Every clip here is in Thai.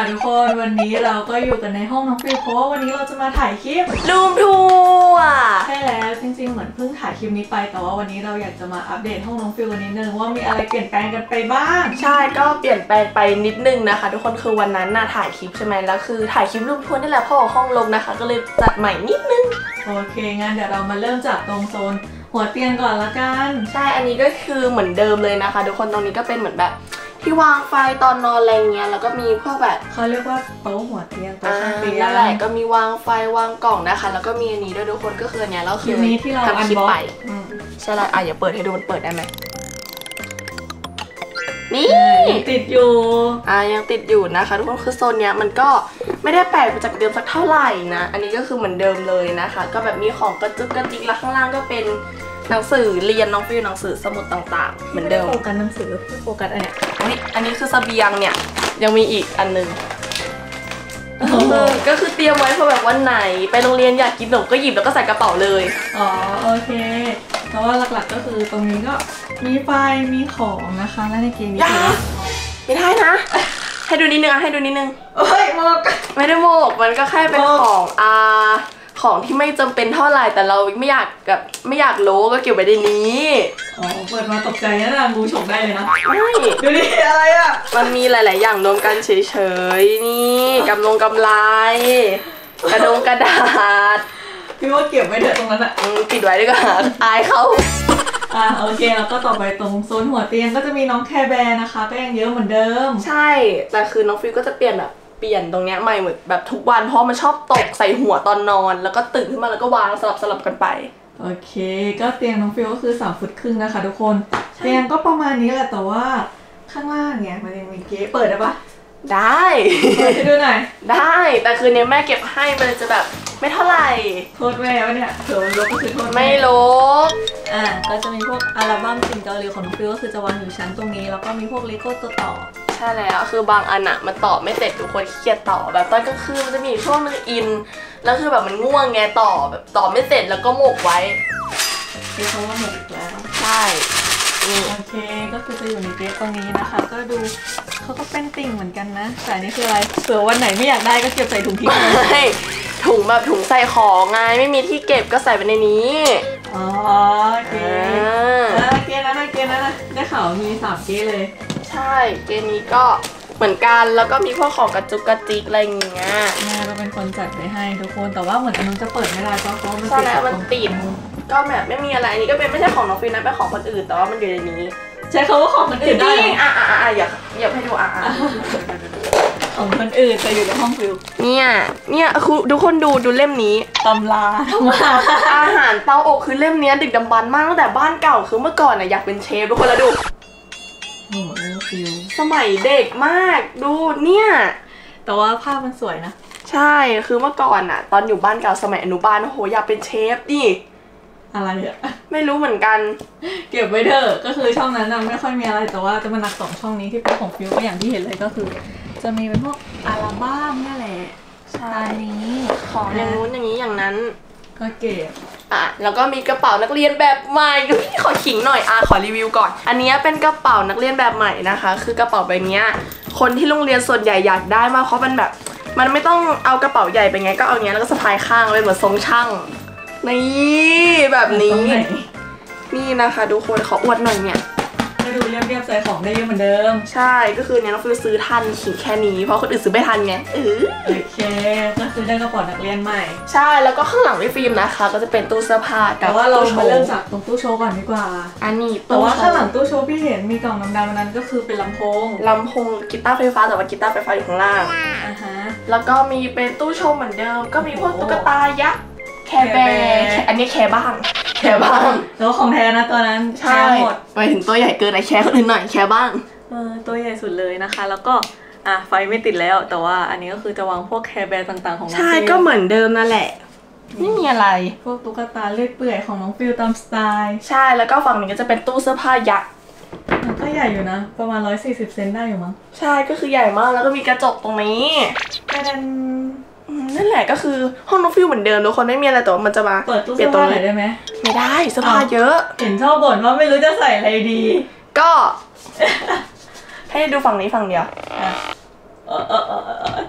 ค่ะทุกคนวันนี้เราก็อยู่กันในห้องน้องฟิวเพราะว่าวันนี้เราจะมาถ่ายคลิปรูมทัวร์ใช่แล้วจริงๆเหมือนเพิ่งถ่ายคลิปนี้ไปแต่ว่าวันนี้เราอยากจะมาอัปเดตห้องน้องฟิวกันนิดนึงว่ามีอะไรเปลี่ยนแปลงกันไปบ้างใช่ก็เปลี่ยนแปลงไปนิดนึงนะคะทุกคนคือวันนั้นน่ะถ่ายคลิปใช่ไหมแล้วคือถ่ายคลิปรูมทัวร์นี่แหละพ่อห้องลงนะคะก็เลยจัดใหม่นิดนึงโอเคงั้นเดี๋ยวเรามาเริ่มจากตรงโซนหัวเตียงก่อนละกันใช่อันนี้ก็คือเหมือนเดิมเลยนะคะทุกคนตรงนี้ก็เป็นเหมือนแบบที่วางไฟตอนนอนอะไรเงี้ยแล้วก็มีพวกแบบเขาเรียกว่าโต๊ะหัวเตียงโต๊ะข้างเตียงนั่นแหละก็มีวางไฟวางกล่องนะคะแล้วก็มีอันนี้ด้วยทุกคนก็คือเนี้ยเราคือนี้ที่เราอันบ็อกใช่แล้วอย่าเปิดให้ดูมันเปิดได้ไหมนี่ติดอยู่ยังติดอยู่นะคะทุกคนคือโซนเนี้ยมันก็ไม่ได้แปลกไปจากเดิมสักเท่าไหร่นะอันนี้ก็คือเหมือนเดิมเลยนะคะก็แบบมีของกระจุกกระจิกแล้วข้างล่างก็เป็นหนังสือเรียนน้องฟิวหนังสือสมุดต่างๆเหมือนเดิมโฟกัสหนังสือโฟกัสอันเนี้ยอันนี้คือเสบียงเนี่ยยังมีอีกอันนึงก็คือเตรียมไว้เพื่อแบบวันไหนไปโรงเรียนอยากกินขนมก็หยิบแล้วก็ใส่กระเป๋าเลยอ๋อโอเคแต่ว่าหลักๆก็คือตรงนี้ก็มีไฟมีของนะคะและในเกมนี้ไม่ได้นะให้ดูนิดนึงให้ดูนิดนึงโอ้ยโมกไม่ได้โมกมันก็แค่เป็นของที่ไม่จำเป็นเท่าไหร่แต่เราไม่อยากรู้ก็เก็บไว้ในนี้อ๋อเปิดมาตกใจนะงูฉกได้เลยนะไม่ดูดิอะไรอ่ะมันมีหลายๆอย่างรวมกันเฉยๆนี่กำไรกระดาษพี่ว่าเก็บไว้เถอะตรงนั้นอะปิดไว้ดีกว่าอายเขาโอเคแล้วก็ต่อไปตรงโซนหัวเตียงก็จะมีน้องแคร์แบร์นะคะก็ยังเยอะเหมือนเดิมใช่แต่คือน้องฟิวก็จะเปลี่ยนตรงเนี้ยใหม่เหมือนแบบทุกวันเพราะมันชอบตกใส่หัวตอนนอนแล้วก็ตื่นขึ้นมาแล้วก็วางสลับกันไปโอเคก็เตียงน้องฟิวก็คือ3 ฟุตครึ่งนะคะทุกคนเตียงก็ประมาณนี้แหละแต่ว่าข้างล่างเนี่ยมันยังมีเก๊เปิดได้ปะได้ให้ดูหน่อยได้แต่คืนนี้แม่เก็บให้มันจะแบบไม่เท่าไหร่โทษแม่วะเนี่ยเผื่อมันลบก็คือโทษไม่ลบก็จะมีพวกอัลบั้มสิ่งเกาหลีของน้องฟิวก็คือจะวางอยู่ชั้นตรงนี้แล้วก็มีพวกเลโก้ตัวต่อใช่แล้วคือบางอันมันต่อไม่เสร็จทุกคนขี้เกียจต่อแบบตอนกลางคืนมันจะมีช่วงนึงอินแล้วคือแบบมันง่วงไงต่อไม่เสร็จแล้วก็หมกไว้คือเขาว่าหมกอีกแล้วใช่โอเคก็คือจะอยู่ในเก๊ตรงนี้นะคะก็ดูเขาก็เป็นติ่งเหมือนกันนะแต่นี่คืออะไรเผื่อวันไหนไม่อยากได้ก็เก็บใส่ถุงทิ้งเลยถุงแบบถุงใส่ของไงไม่มีที่เก็บก็ใส่ไปในนี้อ๋อโอเคเก๊นั้นได้ข่าวมี3 เก๊เลยใช่เก๊นี้ก็เหมือนกันแล้วก็มีพวกของกระจุกกระจิกอะไรอย่างเงี้ยแม่เราเป็นคนจัดไปให้ทุกคนแต่ว่าเหมือนอันนู้นจะเปิดไม่ได้เพราะมันติดก็แบบไม่มีอะไรอันนี้ก็เป็นไม่ใช่ของน้องฟิวนะเป็นของคนอื่นแต่ว่ามันอยู่ในนี้ใช้คำว่าของคนอื่นได้อยากให้ดูของคนอื่นจะอยู่ในห้องฟิวเนี่ยคือทุกคนดูเล่มนี้ตำราอาหารเตาอบคือเล่มนี้ดึกดำบรรพ์มากตั้งแต่บ้านเก่าคือเมื่อก่อนอยากเป็นเชฟทุกคนแล้วดูโอ้โหฟิวสมัยเด็กมากดูเนี่ยแต่ว่าภาพมันสวยนะใช่คือเมื่อก่อนตอนอยู่บ้านเก่าสมัยอนุบาลโอ้โหอยากเป็นเชฟดิอะไรไม่รู้เหมือนกันเก็บไว้เถอะก็คือช่องนั้นไม่ค่อยมีอะไรแต่ว่าจะมาหนัก2 ช่องนี้ที่เป็นของฟิวก็อย่างที่เห็นเลยก็คือจะมีเป็นพวกอัลบั้มนี่แหละใช่นี้ของอย่างนู้นอย่างนี้อย่างนั้นก็เก็บแล้วก็มีกระเป๋านักเรียนแบบใหม่ขอขิงหน่อยขอรีวิวก่อนอันนี้เป็นกระเป๋านักเรียนแบบใหม่นะคะคือกระเป๋าใบนี้คนที่โรงเรียนส่วนใหญ่อยากได้มากเพราะมันแบบมันไม่ต้องเอากระเป๋าใหญ่ไปไงก็เอาเนี้ยแล้วก็สะพายข้างเลยเหมือนทรงช่างนี่แบบนี้นี่นะคะทุกคนขออวดหน่อยเนี่ยให้ดูเรียบใส่ของได้เยอะเหมือนเดิมใช่ก็คือเนี่ยน้องฟิวซื้อทันขิงแค่นี้เพราะคนอื่นซื้อไม่ทันไงโอเคก็ซื้อได้กระเป๋านักเรียนใหม่ใช่แล้วก็ข้างหลังพี่ฟิล์มนะคะก็จะเป็นตู้เสื้อผ้าแต่ว่าเรามาเริ่มจากตรงตู้โชว์ก่อนดีกว่าอันนี้แต่ว่าข้างหลังตู้โชว์พี่เห็นมีกล่องดำๆนั้นก็คือเป็นลำโพงกีตาร์ไฟฟ้าแต่ว่ากีตาร์ไฟฟ้าอยู่ข้างล่างแล้วก็มีเป็นตู้โชว์เหมือนเดิมก็มีพวกตุ๊กตายักษ์แคร์แบร์อันนี้แคร์บ้างแล้วของแท้นะตัวนั้นใช่หมดไปถึงตัวใหญ่เกินแคร์คนอื่นหน่อยแคร์บ้างตัวใหญ่สุดเลยนะคะแล้วก็ไฟไม่ติดแล้วแต่ว่าอันนี้ก็คือจะวางพวกแคร์แบร์ต่างๆของน้องฟิวใช่ก็เหมือนเดิมนั่นแหละไม่มีอะไรพวกตุ๊กตาเลื่อยเปื่อยของน้องฟิวตามสไตล์ใช่แล้วก็ฝั่งนี้ก็จะเป็นตู้เสื้อผ้ายักษ์มันก็ใหญ่อยู่นะประมาณ140 เซนได้อยู่มั้งใช่ก็คือใหญ่มากแล้วก็มีกระจกตรงนี้นั่นแหละก็คือห้องน้องฟิวเหมือนเดิมทุกคนไม่มีอะไรแต่ว่ามันจะมาเปิดตู้เสื้อผ้าหน่อยได้ไหมไม่ได้เสื้อผ้าเยอะเห็นชอบบ่นว่าไม่รู้จะใส่อะไรดีก็ให้ดูฝั่งนี้ฝั่งเดียว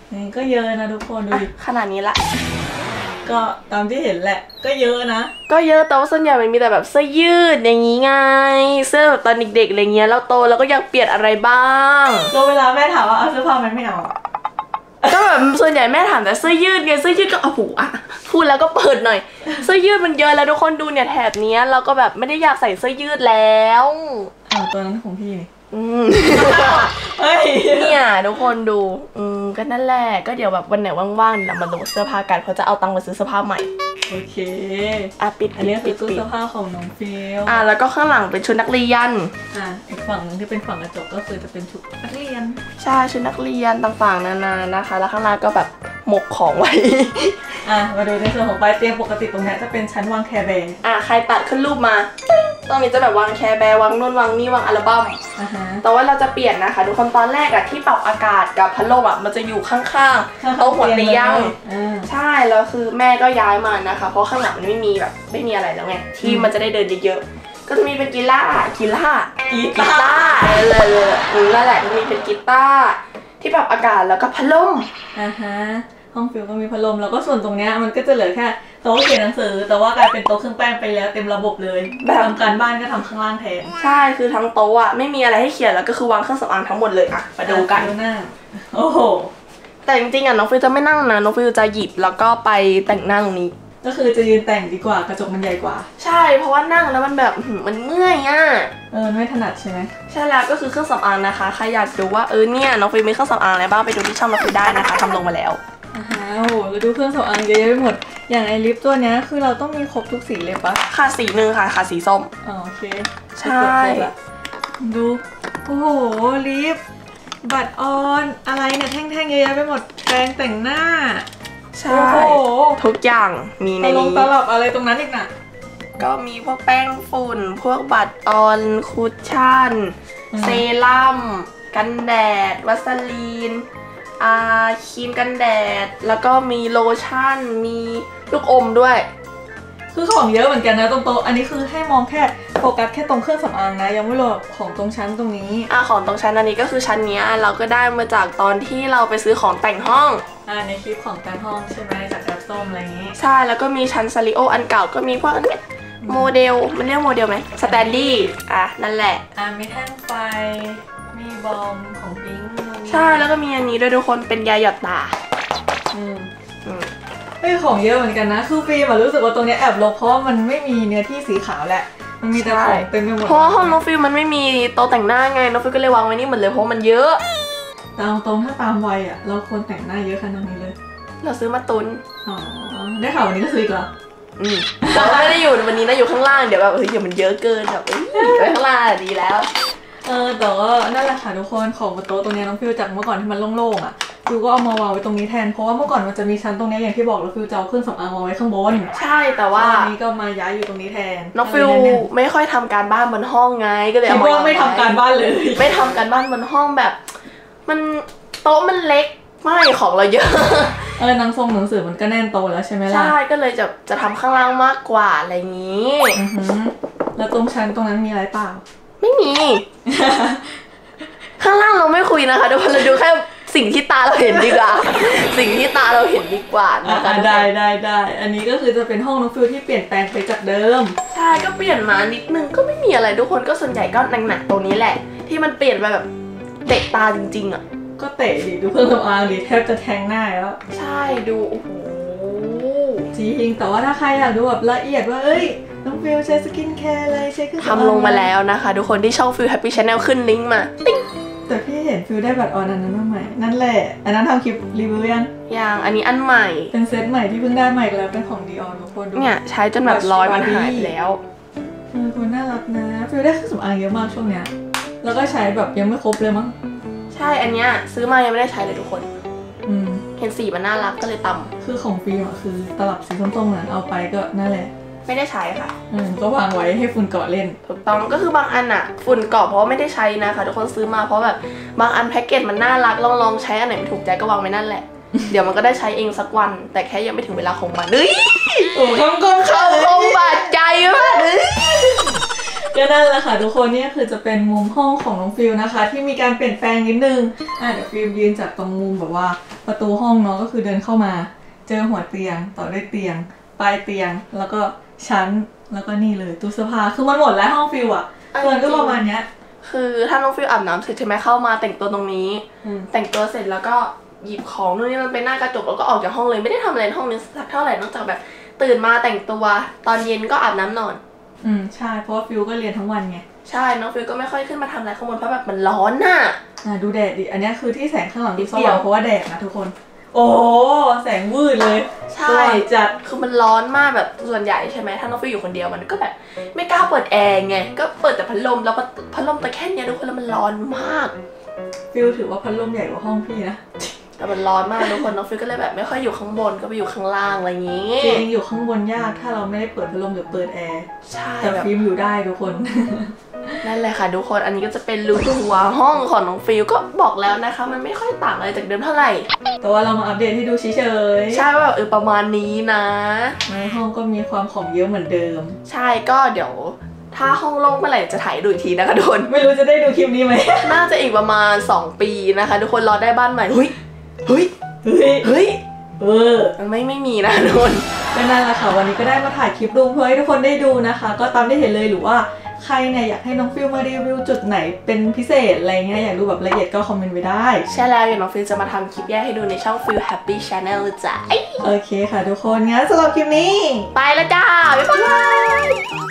นี่ก็เยอะนะทุกคนดูดิขนาดนี้ละก็ตามที่เห็นแหละ ก็เยอะนะก็เยอะแต่ว่าส่วนใหญ่มันมีแต่แบบเสื้อยืดอย่างนี้ไงเสื้อแบบตอนเด็กๆอะไรเงี้ยแล้วโตแล้วก็อยากเปลี่ยนอะไรบ้างก็เวลาแม่ถามว่าเอาเสื้อผ้าไม่เอาก็แบบส่วนใหญ่แม่ถามแต่เสื้อยืดไงเสื้อยืดก็เอาหูอ่ะพูดแล้วก็เปิดหน่อยเสื้อยืดมันเยอะแล้วทุกคนดูเนี่ยแถบเนี้ยเราก็แบบไม่ได้อยากใส่เสื้อยืดแล้วตัวนั้นของพี่นี่เฮ้ยเนี่ยทุกคนดูก็นั่นแหละก็เดี๋ยวแบบวันไหนว่างๆเรามาดูเสื้อผ้ากันเพราะจะเอาตังค์มาซื้อเสื้อผ้าใหม่โอเคปิดอันนี้คือตู้เสื้อผ้าของน้องฟิลแล้วก็ข้างหลังเป็นชุดนักเรียนอีกฝั่งนึงที่เป็นฝั่งกระจกก็คือจะเป็นชุดนักเรียนใช่ชุดนักเรียนต่างๆนานานะคะแล้วข้างล่างก็แบบหมกของไว้มาดูในส่วนของปลายเตียงปกติตรงนี้จะเป็นชั้นวางแคร์แบร์ใครตัดขึ้นรูปมาตรงนี้จะแบบวางแคร์แบร์วางนู่นวางนี่วางอัลบั้มแต่ว่าเราจะเปลี่ยนนะคะทุกคนตอนแรกที่ปรับอากาศกับพัดลมมันจะอยู่ข้างๆโต๊ะหัวเตียงใช่แล้วคือแม่ก็ย้ายมานะคะเพราะข้างหลังมันไม่มีอะไรแล้วไงที่มันจะได้เดินเยอะๆก็จะมีเป็นกีตาร์เลยนั่นแหละมีเป็นกีตาร์ที่ปรับอากาศแล้วก็พัดลมห้องฟิลก็มีพัดลมแล้วก็ส่วนตรงนี้มันก็จะเหลือแค่โต๊ะเขียนหนังสือแต่ว่ากลายเป็นโต๊ะเครื่องแป้งไปแล้วเต็มระบบเลยทำการบ้านก็ทำข้างล่างแทนใช่คือทั้งโต๊ะไม่มีอะไรให้เขียนแล้วก็คือวางเครื่องสำอางทั้งหมดเลยมาดูกันโอ้โหแต่จริงๆน้องฟิลจะไม่นั่งนะน้องฟิลจะหยิบแล้วก็ไปแต่งหน้าตรงนี้ก็คือจะยืนแต่งดีกว่ากระจกมันใหญ่กว่าใช่เพราะว่านั่งแล้วมันแบบมันเมื่อยไม่ถนัดใช่ไหมใช่แล้วก็คือเครื่องสำอางนะคะใครอยากดูว่าเนี่ยน้องฟิลมีเครื่องสำอางอะไรบ้างไปดูที่ช่องน้องฟิลได้นะคะทำลงมาแล้วโอ้โหเราดูเครื่องสำอางเยอะไปหมดอย่างไอลิปตัวนี้คือเราต้องมีครบทุกสีเลยปะค่ะสีนึงค่ะสีส้มโอเคใช่ดูโอ้โหลิปบัตรออนอะไรเนี่ยแท่งๆเยอะไปหมดแปรงแต่งหน้าใช่ทุกอย่างมีในนี้ตลับอะไรตรงนั้นอีกน่ะก็มีพวกแป้งฝุ่นพวกบัตรออนคุชชั่นเซรั่มกันแดดวัสลีนครีมกันแดดแล้วก็มีโลชั่นมีลูกอมด้วยคือของเยอะเหมือนกันนะตรงโต๊ะอันนี้คือให้มองแค่โฟกัสแค่ตรงเครื่องสำอางนะยังไม่รวมของตรงชั้นตรงนี้ของตรงชั้นอันนี้ก็คือชั้นนี้เราก็ได้มาจากตอนที่เราไปซื้อของแต่งห้องในคลิปของแต่งห้องใช่ไหมจากกระส้มอะไรอย่างนี้ใช่แล้วก็มีชั้นซาริโออันเก่าก็มีพวกโมเดลมันเรียกโมเดลไหมสแตนดี้นั่นแหละมีแท่งไฟมีบอมของพิงค์ใช่แล้วก็มีอันนี้ด้วยทุกคนเป็นยาหยดตาของเยอะเหมือนกันนะคือฟิล์มรู้สึกว่าตรงนี้แอบรกเพราะมันไม่มีเนื้อที่สีขาวแหละมันมีแต่ของเต็มไปหมดเพราะห้องน้องฟิล์มมันไม่มีโต๊ะแต่งหน้าไงน้องฟิล์มก็เลยวางไว้นี่หมดเลยเพราะมันเยอะตรงถ้าตามวัยเราควรแต่งหน้าเยอะขนาดนี้เลยเราซื้อมาตุนได้ข่าววันนี้ก็ซื้ออีกแล้วแต่ไม่ได้อยู่วันนี้นะอยู่ข้างล่างเดี๋ยวแบบเดี๋ยวมันเยอะเกินแบบไว้ข้างล่างดีแล้วแต่ว่านั่นแหละค่ะทุกคนของบนโต๊ะตรงนี้น้องฟิวจากเมื่อก่อนที่มันโล่งๆฟิวก็เอามาวางไว้ตรงนี้แทนเพราะว่าเมื่อก่อนมันจะมีชั้นตรงนี้อย่างที่บอกแล้วฟิวจะเอาเครื่องสำอางวางไว้ข้างบนใช่แต่ว่าอันนี้ก็มาย้ายอยู่ตรงนี้แทนน้องฟิวไม่ค่อยทำการบ้านบนห้องไงก็เลยเอามาไม่ทำการบ้านเลยไม่ทำการบ้านบนห้องแบบมันโต๊ะมันเล็กไม่ของเราเยอะหนังสือมันก็แน่นโตแล้วใช่ไหมล่ะใช่ก็เลยจะทำข้างล่างมากกว่าอะไรอย่างนี้แล้วตรงชั้นตรงนั้นมีอะไรเปล่าไม่มี ข้างล่างเราไม่คุยนะคะทุกคนเราดูแค่สิ่งที่ตาเราเห็นดีกว่า สิ่งที่ตาเราเห็นดีกว่านะคะได้อันนี้ก็คือจะเป็นห้องน้องฟิวที่เปลี่ยนแปลงไปจากเดิมใช่ก็เปลี่ยนมานิดนึงก็ไม่มีอะไรทุกคนก็ส่วนใหญ่ก็หนักๆตรงนี้แหละที่มันเปลี่ยนไปแบบเตะตาจริงๆก็เตะดิดูเครื่องสำอางดิแทบจะแทงหน้าแล้วใช่ดูโอ้โหจริงแต่ว่าถ้าใครอยากดูแบบละเอียดว่าน้องฟิวใช้สกินแคร์อะไรใช้เครื่องทำลงมาแล้วนะคะทุกคนที่ช่องฟิวแฮปปี้ชาแนลขึ้นลิงก์มาติ๊งแต่พี่เห็นฟิวได้บัตรออนอันนั้นมาใหม่นั่นแหละอันนั้นทำคลิปรีวิวยังอันนี้อันใหม่เป็นเซตใหม่ที่เพิ่งได้ใหม่แล้วเป็นของดีออนทุกคนดูเนี่ยใช้จนแบบรอยมันหายไปแล้วคุณน่ารักนะฟิวได้เครื่องสำอางเยอะมากช่วงเนี้ยแล้วก็ใช้แบบยังไม่ครบเลยมั้งใช่อันเนี้ยซื้อมายังไม่ได้ใช้เลยทุกคนเห็นสีมันน่ารักก็เลยตำคือของฟิล์มคือตลับสีส้มๆนั้นเอาไปก็นั่นแหละไม่ได้ใช้ค่ะก็วางไว้ให้ฝุ่นเกาะเล่นถูกต้องก็คือบางอันอะฝุ่นเกาะเพราะไม่ได้ใช้นะคะทุกคนซื้อมาเพราะแบบบางอันแพ็กเกจมันน่ารักลองใช้อันไหนไม่ถูกใจก็วางไว้นั่นแหละ เดี๋ยวมันก็ได้ใช้เองสักวันแต่แค่ยังไม่ถึงเวลาของมันโอ้คำบาดใจมากก็ก็นั่นแหละค่ะทุกคนนี่คือจะเป็นมุมห้องของน้องฟิลนะคะที่มีการเปลี่ยนแปลงนิดนึงเดี๋ยวฟิลยืนจากตรงมุมแบบว่าประตูห้องเนาะก็คือเดินเข้ามาเจอหัวเตียงต่อด้วยเตียงปลายเตียงแล้วก็ชั้นแล้วก็นี่เลยตู้เสื้อผ้าคือมันหมดแล้วห้องฟิลอะเกินก็ประมาณเนี้ยคือถ้าน้องฟิลอาบน้ำเสร็จใช่ไหมเข้ามาแต่งตัวตรงนี้แต่งตัวเสร็จแล้วก็หยิบของนู่นนี่มันไปหน้ากระจกแล้วก็ออกจากห้องเลยไม่ได้ทำอะไรในห้องนี้สักเท่าไหร่นอกจากแบบตื่นมาแต่งตัวตอนเย็นก็อาบน้ำนอนใช่เพราะว่าฟิลก็เรียนทั้งวันไงใช่น้องฟิลก็ไม่ค่อยขึ้นมาทำอะไรข้างบนเพราะแบบมันร้อนน่ะดูแดดดิอันนี้คือที่แสงข้างหลังดูสว่างเพราะว่าแดดนะทุกคนโอ้แสงวืดเลยใช่จัดคือมันร้อนมากแบบส่วนใหญ่ใช่ไหมถ้าน้องฟิลอยู่คนเดียวมันก็แบบไม่กล้าเปิดแอร์ไงก็เปิดแต่พัดลมแล้วพัดลมแต่แค่นี้ทุกคนแล้วมันร้อนมากฟิลถือว่าพัดลมใหญ่กว่าห้องพี่นะแต่มันร้อนมากทุกคนน้องฟิลก็เลยแบบไม่ค่อยอยู่ข้างบนก็ไปอยู่ข้างล่างอะไรอย่างงี้จริงอยู่ข้างบนยากถ้าเราไม่ได้เปิดพัดลมหรือเปิดแอร์ใช่แต่ฟิล์มอยู่ได้ทุกคนนั่นแหละค่ะทุกคนอันนี้ก็จะเป็นรูทัวร์ห้องของน้องฟิลก็บอกแล้วนะคะมันไม่ค่อยต่างอะไรจากเดิมเท่าไหร่แต่ว่าเรามาอัปเดตให้ดูเฉยๆใช่ว่าแบบประมาณนี้นะในห้องก็มีความของเยอะเหมือนเดิมใช่ก็เดี๋ยวถ้าห้องโล่งเมื่อไหร่จะถ่ายดูอีกทีนะคะทุกคนไม่รู้จะได้ดูคลิปนี้ไหมน่าจะอีกประมาณ2 ปีนะคะทุกคนรอได้บ้านใหม่เฮ้ยมันไม่มีนะทุกคนก็นั่นแหละค่ะวันนี้ก็ได้มาถ่ายคลิปรูมเพื่อให้ทุกคนได้ดูนะคะก็ตามที่เห็นเลยหรือว่าใครเนี่ยอยากให้น้องฟิลมารีวิวจุดไหนเป็นพิเศษอะไรเงี้ยอยากดูแบบละเอียดก็คอมเมนต์ไว้ได้ใช่แล้วเดี๋ยวน้องฟิลจะมาทำคลิปแยกให้ดูในช่อง Feel Happy Channel เลยจ้ะโอเคค่ะทุกคนงั้นสำหรับคลิปนี้ไปแล้วจ้าบ๊ายบาย